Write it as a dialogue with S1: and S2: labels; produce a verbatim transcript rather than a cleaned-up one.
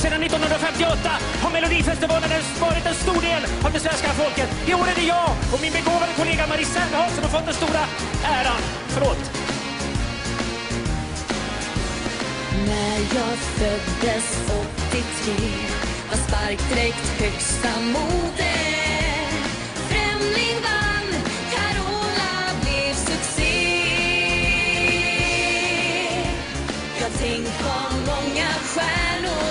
S1: sedan nittonhundrafemtioåtta har Melodifestivalen varit en stor del av det svenska folket. I år är det jag och min begåvade kollega Marie Serneholt som har fått den stora äran. Förlåt.
S2: När jag föddes åttiotre var sparkdräkt högsta mode. Främling vann, Carola blev succé. Jag tänk på många stjärnor